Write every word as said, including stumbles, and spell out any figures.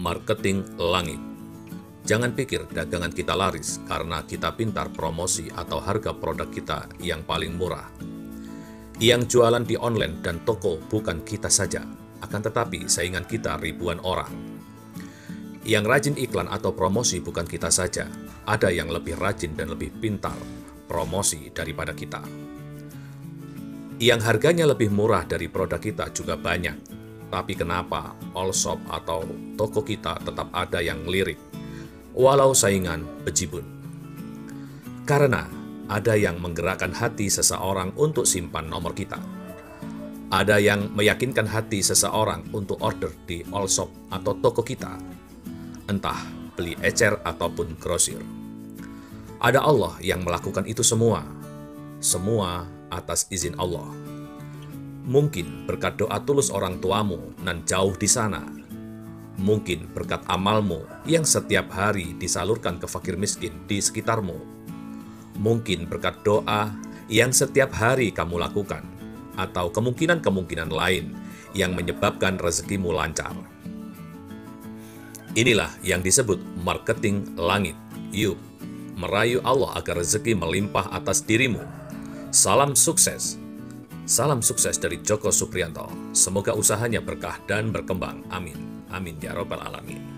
marketing langit. Jangan pikir dagangan kita laris karena kita pintar promosi atau harga produk kita yang paling murah. Yang jualan di online dan toko bukan kita saja, akan tetapi saingan kita ribuan orang. Yang rajin iklan atau promosi bukan kita saja, ada yang lebih rajin dan lebih pintar promosi daripada kita. Yang harganya lebih murah dari produk kita juga banyak, tapi kenapa all shop atau toko kita tetap ada yang lirik, walau saingan bejibun? Karena ada yang menggerakkan hati seseorang untuk simpan nomor kita. Ada yang meyakinkan hati seseorang untuk order di all shop atau toko kita, entah beli ecer ataupun grosir. Ada Allah yang melakukan itu semua, semua atas izin Allah. Mungkin berkat doa tulus orang tuamu nan jauh di sana. Mungkin berkat amalmu yang setiap hari disalurkan ke fakir miskin di sekitarmu. Mungkin berkat doa yang setiap hari kamu lakukan, atau kemungkinan-kemungkinan lain yang menyebabkan rezekimu lancar. Inilah yang disebut marketing langit. Yuk, merayu Allah agar rezeki melimpah atas dirimu. Salam sukses. Salam sukses dari Joko Supriyanto. Semoga usahanya berkah dan berkembang. Amin. Amin ya Rabbal Alamin.